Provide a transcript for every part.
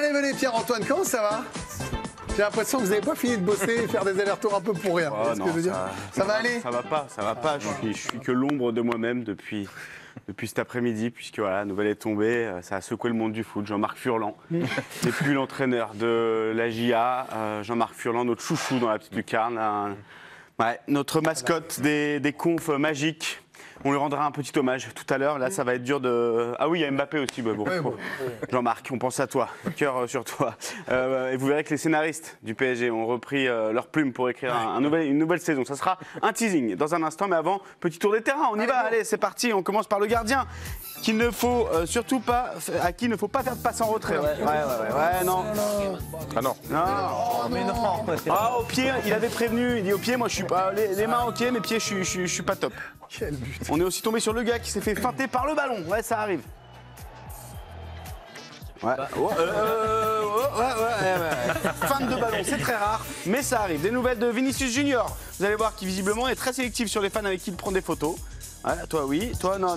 Allez, venez, Pierre-Antoine, comment ça va? J'ai l'impression que vous n'avez pas fini de bosser et faire des allers-retours un peu pour rien. Oh, non, ça va aller? Ça va pas. Je suis que l'ombre de moi-même depuis cet après-midi, puisque voilà, la nouvelle est tombée. Ça a secoué le monde du foot. Jean-Marc Furlan n'est plus l'entraîneur de la JA. Jean-Marc Furlan, notre chouchou dans la petite lucarne. Notre mascotte des confs magiques. On lui rendra un petit hommage tout à l'heure. Là, ça va être dur de... Ah oui, il y a Mbappé aussi. Bon. Jean-Marc, on pense à toi. Cœur sur toi. Et vous verrez que les scénaristes du PSG ont repris leurs plumes pour écrire une nouvelle saison. Ça sera un teasing dans un instant. Mais avant, petit tour des terrains. On y va. Allez, c'est parti. On commence par le gardien. À qui il ne faut pas faire de passe en retrait. Ouais, non. Ah non. Non. Mais non. Ah, au pied, il avait prévenu. Il dit au pied, moi je suis pas. Les mains ok, mes pieds, je suis pas top. Quel but. On est aussi tombé sur le gars qui s'est fait feinter par le ballon. Ouais, ça arrive. Ouais. Feinte de ballon, c'est très rare, mais ça arrive. Des nouvelles de Vinicius Junior. Vous allez voir qu'il visiblement est très sélectif sur les fans avec qui il prend des photos. Ouais, toi oui, toi non.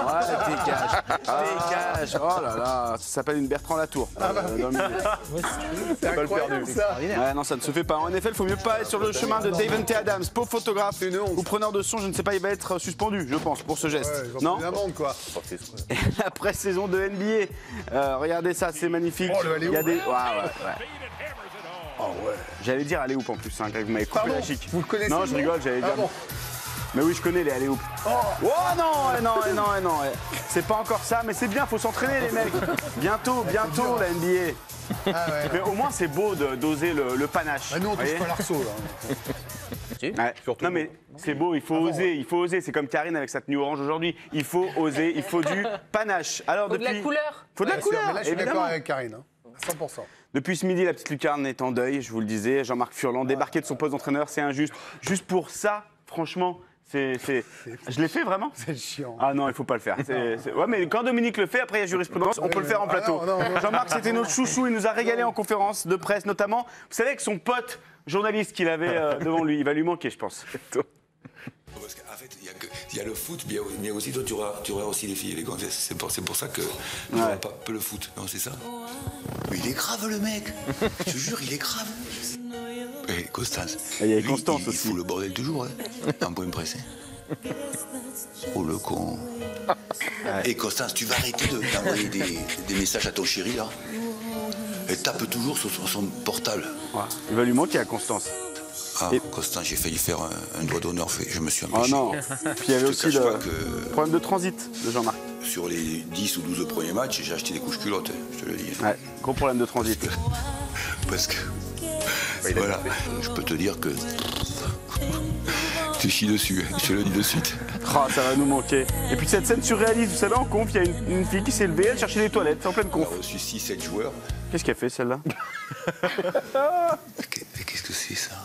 Dégage. Oh là là, ça s'appelle une Bertrand Latour. C'est incroyable ça. Ouais, non, ça ne se fait pas. En effet, il faut mieux pas aller sur le chemin de Davante Adams, pauvre photographe ou preneur de son, je ne sais pas, il va être suspendu, je pense, pour ce geste. Non. Quoi. Et la pré-saison de NBA, regardez ça, c'est magnifique. Oh, le Il y a des... Ouais. Oh ouais. J'allais dire alley-oop en plus, hein, quand vous m'avez coupé la chic. Vous le connaissez? Non, je rigole, j'allais dire. Bon. Mais oui, je connais les alley-oop. Oh non. C'est pas encore ça, mais c'est bien, faut s'entraîner les mecs. Bientôt la NBA. Ah ouais. Mais au moins c'est beau d'oser le panache. Ah, nous on touche voyez pas l'arceau là. Ouais. Non mais c'est beau, il faut oser. C'est comme Karine avec sa tenue orange aujourd'hui. Il faut oser, il faut du panache. Alors Faut de la couleur. Faut de la couleur, Mais là je suis d'accord évidemment. avec Karine, à 100%. Depuis ce midi, la petite lucarne est en deuil, je vous le disais. Jean-Marc Furlan débarqué de son poste d'entraîneur, c'est injuste. Juste pour ça, franchement. Je l'ai fait vraiment? C'est chiant. Ah non, il faut pas le faire. Ouais, mais quand Dominique le fait, après il y a jurisprudence, on peut le faire en plateau. non. Jean-Marc, c'était notre chouchou, il nous a régalé en conférence de presse, notamment. Vous savez, avec son pote journaliste qu'il avait devant lui, il va lui manquer, je pense. Parce qu'en fait, il y a le foot, mais aussi toi, tu auras aussi les filles et les gonzesses. C'est pour ça que tu n'auras pas le foot, non, c'est ça? Mais il est grave, le mec. Je te jure, il est grave. Et Constance. Et il y a lui, Constance aussi. Il fout le bordel toujours, hein, en point pressé. Oh, le con. Et Constance, tu vas arrêter d'envoyer des messages à ton chéri, là. Elle tape toujours sur son portable. Ouais. Il va lui manquer à Constance. Ah, Constance, j'ai failli faire un doigt d'honneur, je me suis empêché. Oh non. Puis il y avait aussi cache le pas que problème de transit de Jean-Marc. sur les 10 ou 12 premiers matchs, j'ai acheté des couches culottes, je te le dis. Ouais, gros problème de transit. Parce que, voilà, je peux te dire que tu chies dessus, je te le dis de suite. Oh, ça va nous manquer. Et puis cette scène surréaliste, vous savez, en conf, il y a une fille qui s'est levée, elle cherchait les toilettes, c'est en pleine On a conf. reçu 6-7 joueurs. Qu'est-ce qu'elle fait celle-là? Mais qu'est-ce que c'est ça?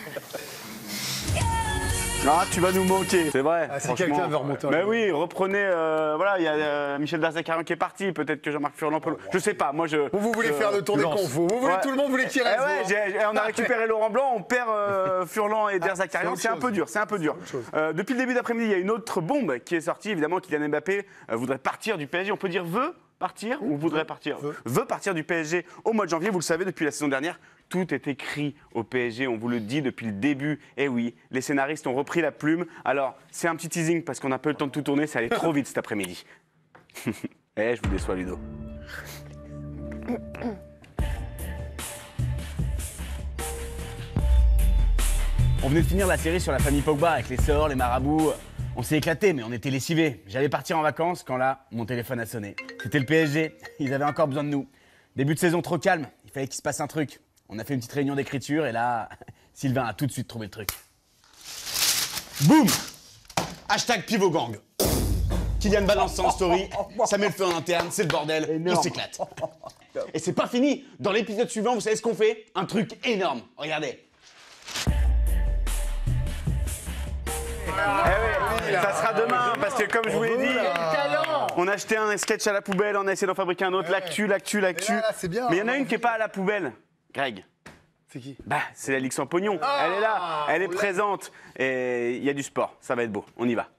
Ah, tu vas nous manquer, c'est vrai. Ah, si franchement. quelqu'un veut remonter en Mais ligne. oui, reprenez. Voilà, il y a Michel Darzacarian qui est parti. Peut-être que Jean-Marc Furlan peut. Je sais pas. Moi, Vous voulez faire le tour des confs, vous voulez Ouais. tout le monde voulait tirer Eh ouais, on a récupéré Laurent Blanc, on perd Furlan et Darzacarian. c'est C'est un autre peu dur, c'est un peu dur. Depuis le début d'après-midi, il y a une autre bombe qui est sortie. Évidemment, Kylian Mbappé voudrait partir du PSG. On peut dire veut partir ou voudrait partir? Veut partir du PSG au mois de janvier. Vous le savez, depuis la saison dernière, tout est écrit au PSG. On vous le dit depuis le début. Et oui, les scénaristes ont repris la plume. Alors, c'est un petit teasing parce qu'on n'a pas eu le temps de tout tourner. Ça allait trop vite cet après-midi. Eh, je vous déçois, Ludo. On venait de finir la série sur la famille Pogba avec les sœurs, les marabouts. On s'est éclaté, mais on était lessivés. J'allais partir en vacances quand là, mon téléphone a sonné. C'était le PSG. Ils avaient encore besoin de nous. Début de saison trop calme. Il fallait qu'il se passe un truc. On a fait une petite réunion d'écriture et là, Sylvain a tout de suite trouvé le truc. Boum! Hashtag Pivot Gang. Kylian balance ça en story. Ça met le feu en interne, c'est le bordel. On s'éclate. Et c'est pas fini. Dans l'épisode suivant, vous savez ce qu'on fait? Un truc énorme. Regardez. Ça sera demain, parce que comme je vous l'ai dit, on a acheté un sketch à la poubelle, on a essayé d'en fabriquer un autre, l'actu. là, c'est bien, Mais il y en a hein. une qui n'est pas à la poubelle. Greg. C'est qui? Bah, c'est la Ligue sans pognon. Elle est là, elle est présente. Et il y a du sport, ça va être beau. On y va.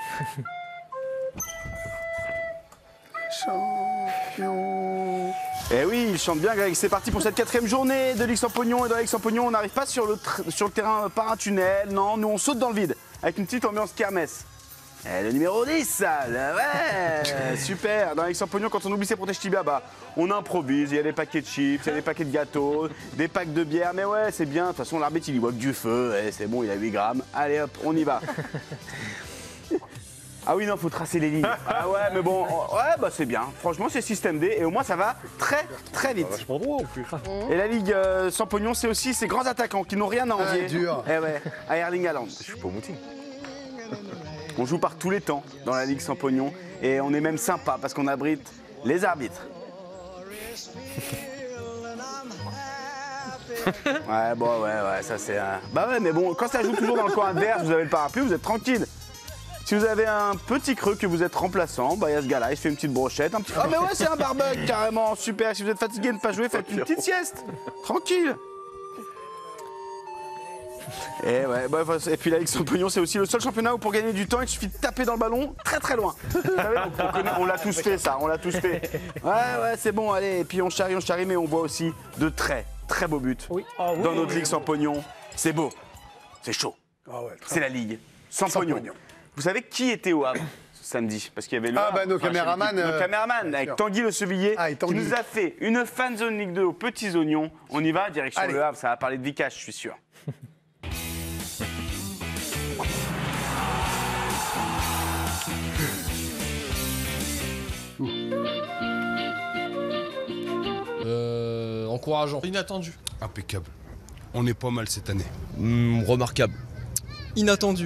Champion. Eh oui, il chante bien, Greg. C'est parti pour cette 4e journée de Ligue sans pognon. Et dans la Ligue sans pognon, on n'arrive pas sur le terrain par un tunnel. Non, nous, on saute dans le vide avec une petite ambiance kermesse. Le numéro 10, ça, ouais, super. Dans la Ligue sans pognon, quand on oublie ses protèges tibia, bah, on improvise. Il y a des paquets de chips, il y a des paquets de gâteaux, des packs de bière. Mais ouais, c'est bien. De toute façon, l'arbitre, il y voit que du feu. C'est bon, il a 8 grammes. Allez, hop, on y va. Ah oui, non, faut tracer les lignes. Ah ouais, mais bon, ouais, bah c'est bien. Franchement, c'est système D et au moins ça va très très vite. Vachement droit en plus. Et la Ligue sans pognon, c'est aussi ces grands attaquants qui n'ont rien à envier. Dur. Eh ouais, à Erling Haaland. Je suis pas au meeting. On joue par tous les temps dans la Ligue sans pognon et on est même sympa parce qu'on abrite les arbitres. Ouais, bon, ouais, ça c'est un... Bah ouais, mais bon, quand ça joue toujours dans le coin adverse, vous avez le parapluie, vous êtes tranquille. Si vous avez un petit creux que vous êtes remplaçant, bah il y a ce gars-là, il se fait une petite brochette, un petit... Ah mais ouais, c'est un barbecue carrément, super. Si vous êtes fatigué de ne pas jouer, faites une petite sieste, tranquille. Et ouais, bah, et puis la Ligue sans pognon, c'est aussi le seul championnat où pour gagner du temps, il suffit de taper dans le ballon très très loin. Vous savez, on l'a tous fait ça, on l'a tous fait. Ouais, c'est bon, allez, et puis on charrie, mais on voit aussi de très très beaux buts dans notre Ligue sans pognon. C'est beau, c'est chaud, c'est la Ligue sans pognon. Vous savez qui était au Havre ce samedi? Parce qu'il y avait le Havre, nos caméramans. Nos caméramans avec Tanguy Le Sevillier qui nous a fait une fan zone Ligue 2 aux petits oignons. On y va, direction le Havre, ça va parler de Vikash, je suis sûr. Encourageant. Inattendu. Impeccable. On est pas mal cette année. Remarquable. Inattendu.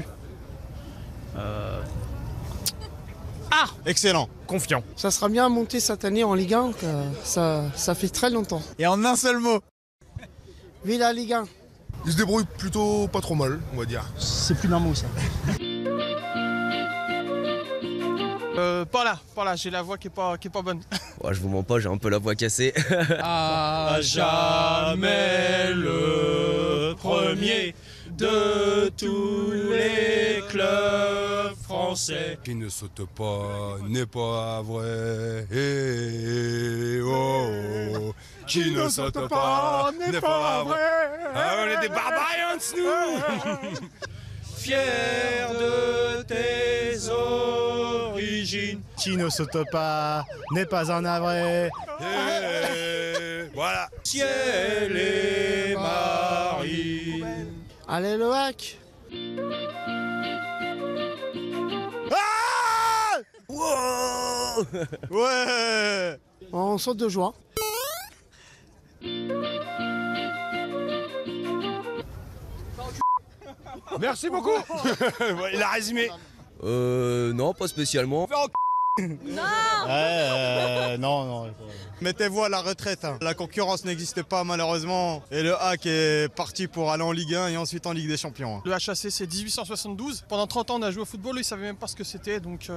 Excellent. Confiant. Ça sera bien monté cette année en Ligue 1, ça fait très longtemps. Et en un seul mot. Vive la Ligue 1. Il se débrouille plutôt pas trop mal, on va dire. C'est plus d'un mot ça. Pas là, j'ai la voix qui est pas bonne. Ouais, je vous mens pas, j'ai un peu la voix cassée. À jamais le premier de tous les clubs français. Qui ne saute pas n'est pas vrai. Oh. Qui ne saute pas n'est pas vrai. Ah, on est des barbarians, nous. Fier de tes origines. Qui ne saute pas n'est pas un navré. Voilà. Ciel et marine. Allez le hack. Wow. Ouais. On saute de joie. Merci beaucoup. Il a résumé. Non, pas spécialement. Non. Mettez-vous à la retraite. La concurrence n'existe pas malheureusement. Et le hack est parti pour aller en Ligue 1 et ensuite en Ligue des Champions. Le HAC c'est 1872. Pendant 30 ans on a joué au football, lui il savait même pas ce que c'était donc...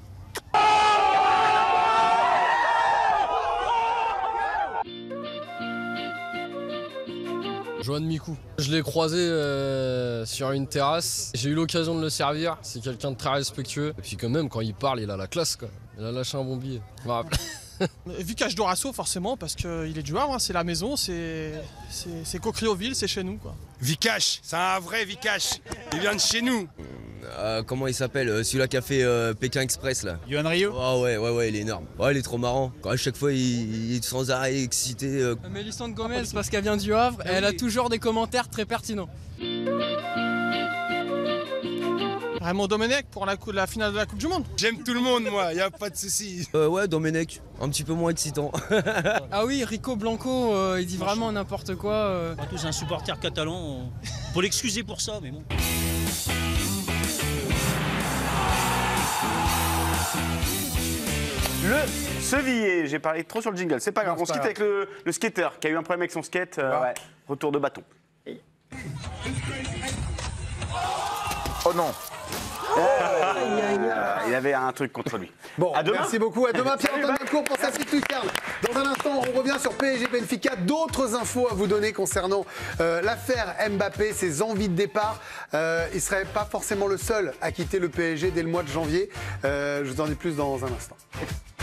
Johan Mikou. Je l'ai croisé sur une terrasse. J'ai eu l'occasion de le servir. C'est quelqu'un de très respectueux. Et puis quand même, quand il parle, il a la classe, quoi. Il a lâché un bon billet. Je me rappelle. Vikash Dorasso forcément parce qu'il est du Havre, hein, c'est la maison, c'est Cocrioville, c'est chez nous quoi. Vikash, c'est un vrai Vikash. Il vient de chez nous. Comment il s'appelle celui-là qui a fait Pékin Express là. Yohan Rio. Ah ouais, il est énorme. Ouais, il est trop marrant. Quand à chaque fois il est sans arrêt excité. Mélissande Gomez, parce qu'elle vient du Havre, elle a toujours des commentaires très pertinents. Raymond Domenech pour la finale de la Coupe du Monde. J'aime tout le monde, moi, y a pas de souci. Ouais, Domenech, un petit peu moins excitant. Ah oui, Rico Blanco, il dit vraiment n'importe quoi. Pas tous un supporter catalan, faut l'excuser pour ça, mais bon. Le Sevillier, j'ai parlé trop sur le jingle, c'est pas grave. On se quitte avec le skater qui a eu un problème avec son skate. Ouais. Retour de bâton. Oh non. Il avait un truc contre lui. Bon, à demain. merci beaucoup. À demain, Pierre-Antoine Delcourt pour sa petite lucarne. Dans un instant, on revient sur PSG Benfica. D'autres infos à vous donner concernant l'affaire Mbappé, ses envies de départ. Il ne serait pas forcément le seul à quitter le PSG dès le mois de janvier. Je vous en dis plus dans un instant.